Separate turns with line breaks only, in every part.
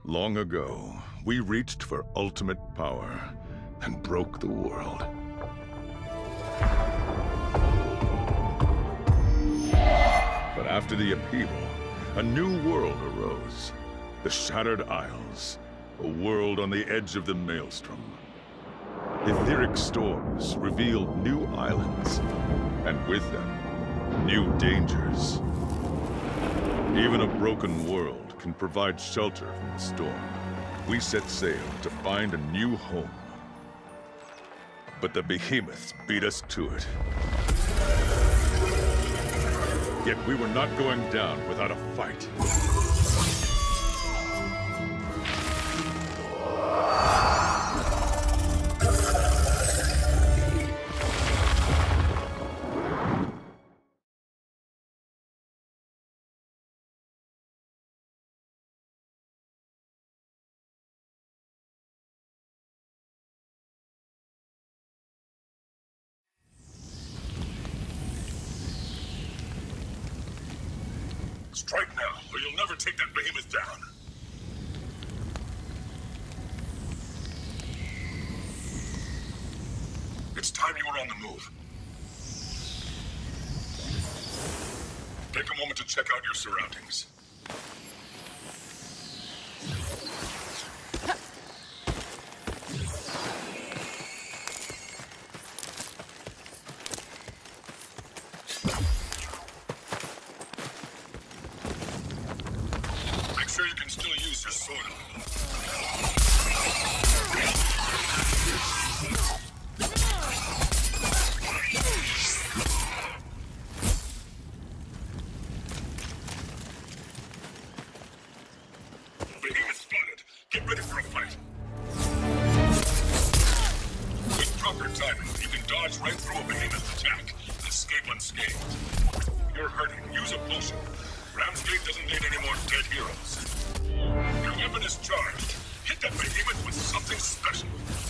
Long ago, we reached for ultimate power and broke the world. But after the upheaval, a new world arose. The Shattered Isles, a world on the edge of the Maelstrom. Etheric storms revealed new islands, and with them, new dangers. Even a broken world can provide shelter from the storm. We set sail to find a new home. But the behemoths beat us to it. Yet we were not going down without a fight. Strike now, or you'll never take that behemoth down. It's time you were on the move. Take a moment to check out your surroundings. You can still use your sword. Behemoth spotted. Get ready for a fight. With proper timing, you can dodge right through a behemoth attack and escape unscathed. You're hurting. Use a potion. Ramsgate doesn't need any more dead heroes. Your weapon is charged. Hit that behemoth with something special.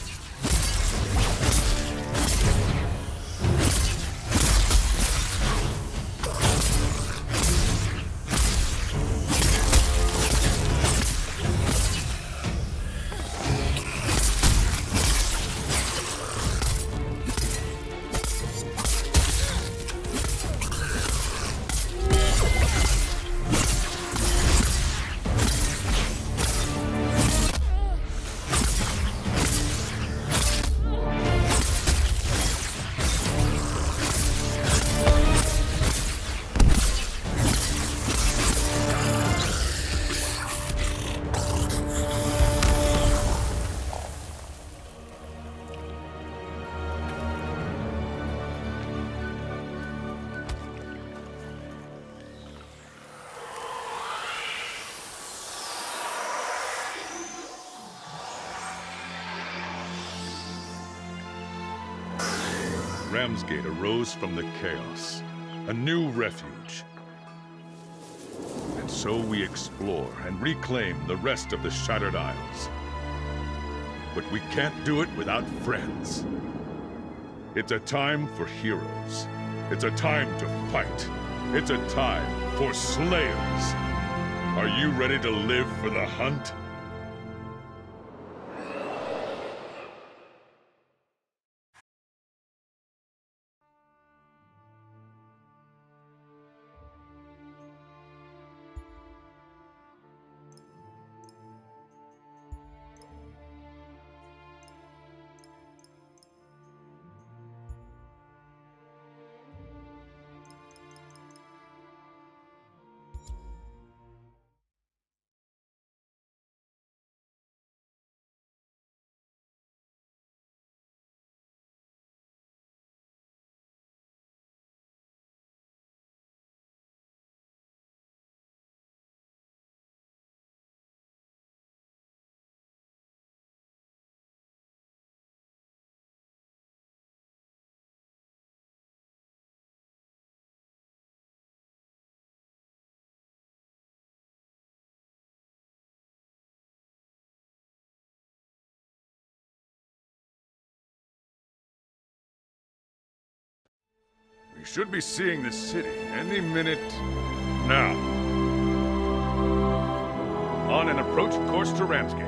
Ramsgate arose from the chaos, a new refuge. And so we explore and reclaim the rest of the Shattered Isles. But we can't do it without friends. It's a time for heroes. It's a time to fight. It's a time for slayers. Are you ready to live for the hunt? We should be seeing the city any minute now. on and approach course to Ramsgate.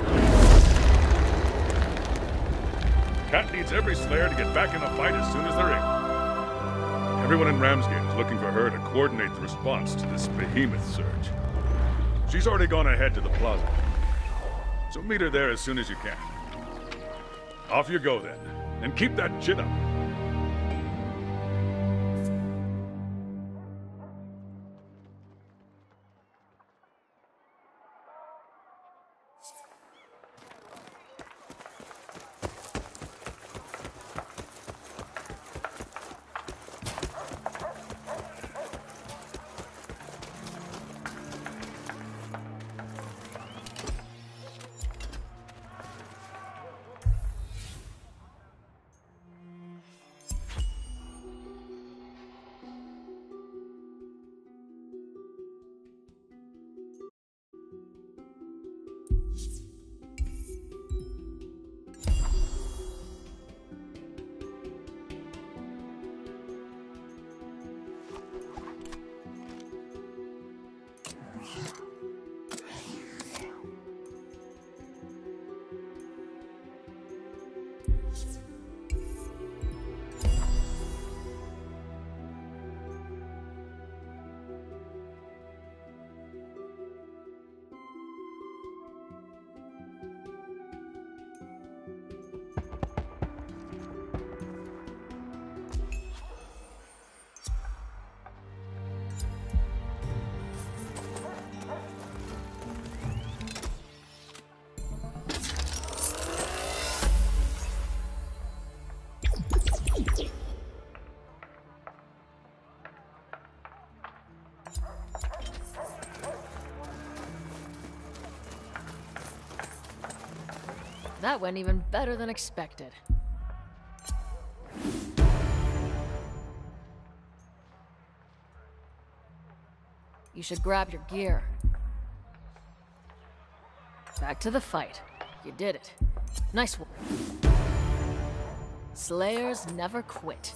Cat needs every Slayer to get back in the fight as soon as they're able. Everyone in Ramsgate is looking for her to coordinate the response to this behemoth surge. She's already gone ahead to the plaza, so meet her there as soon as you can. Off you go then, and keep that chin up.
That went even better than expected. You should grab your gear. Back to the fight. You did it. Nice one. Slayers never quit.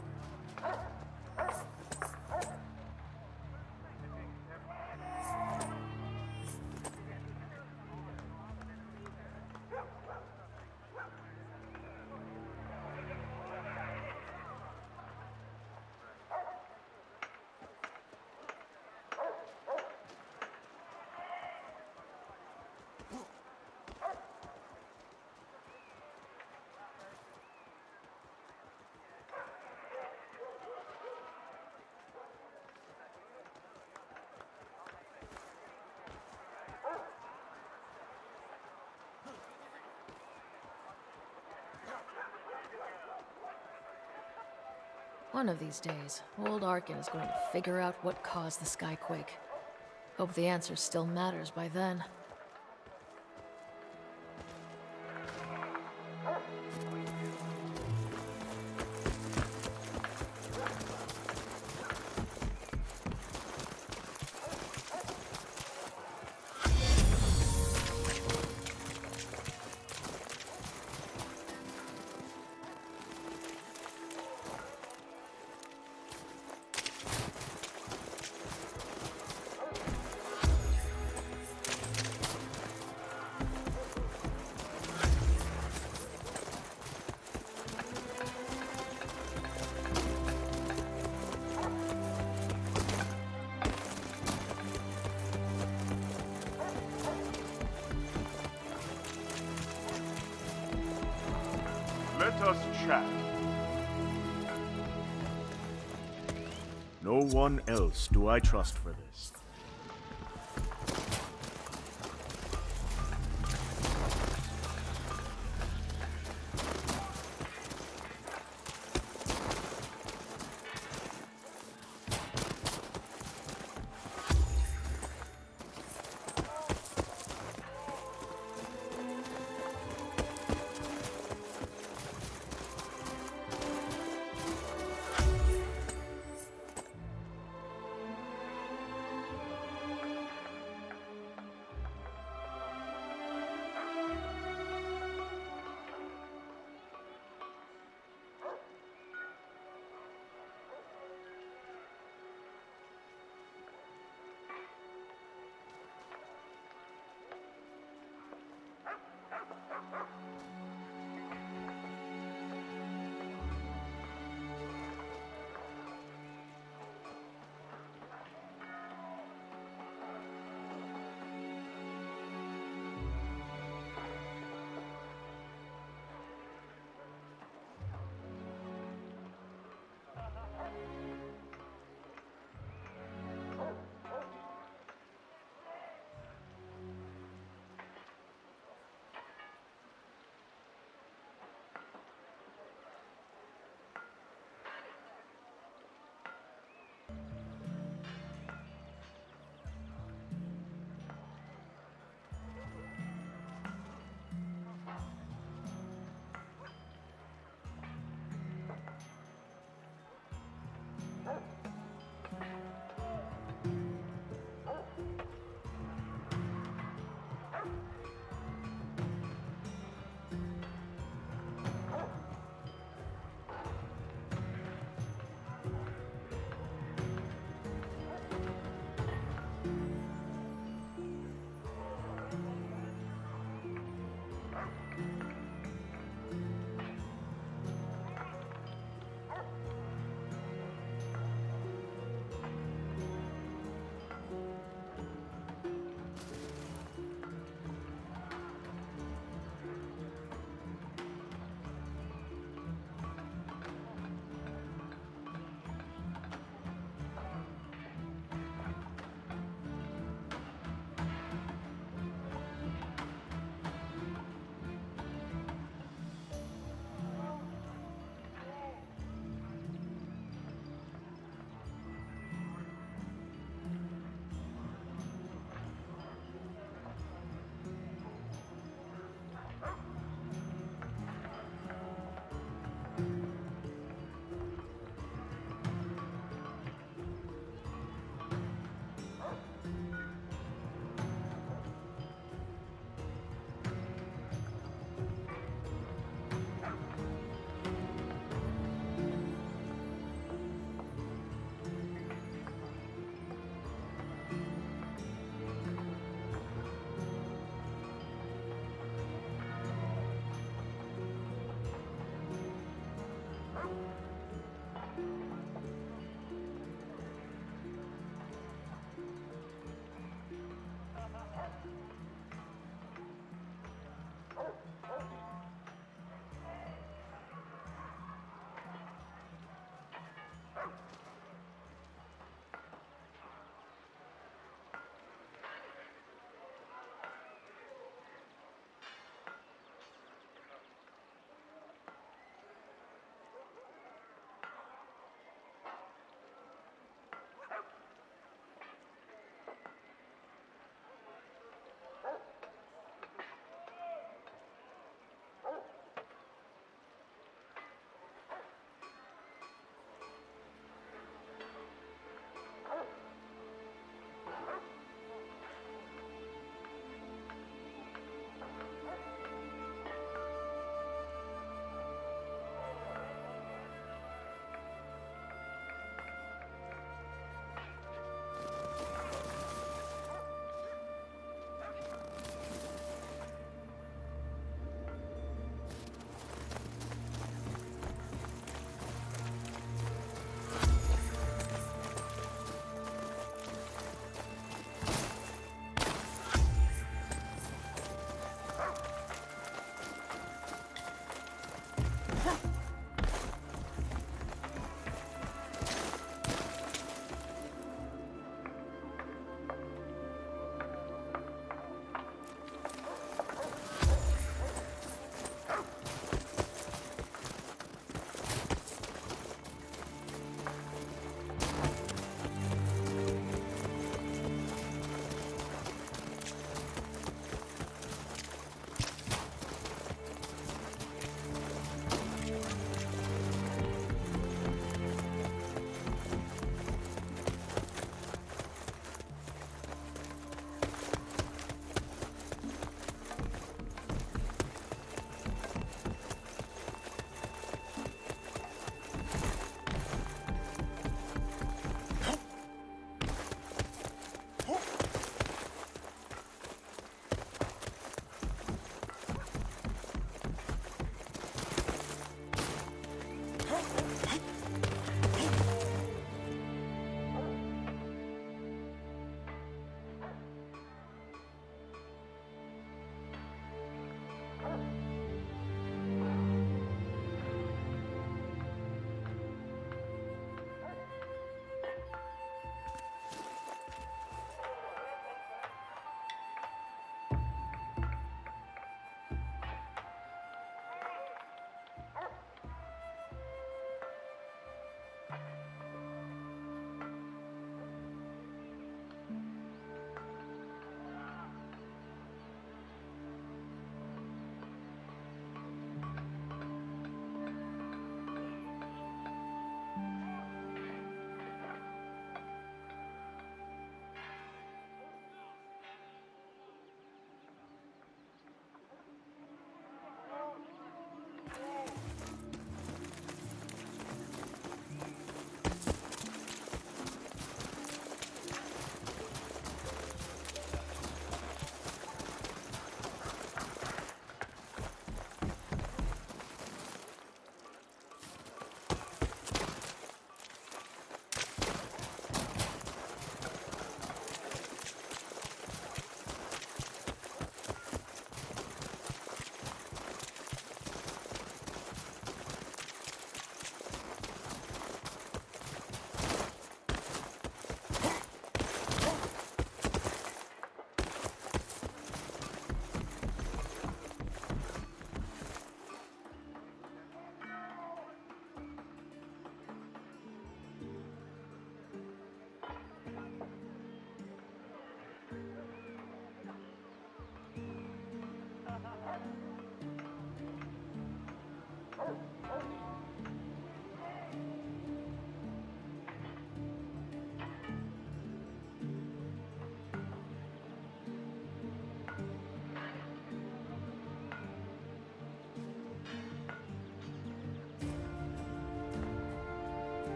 One of these days, old Arkin is going to figure out what caused the Skyquake. Hope the answer still matters by then.
Let us chat. No one else do I trust for this.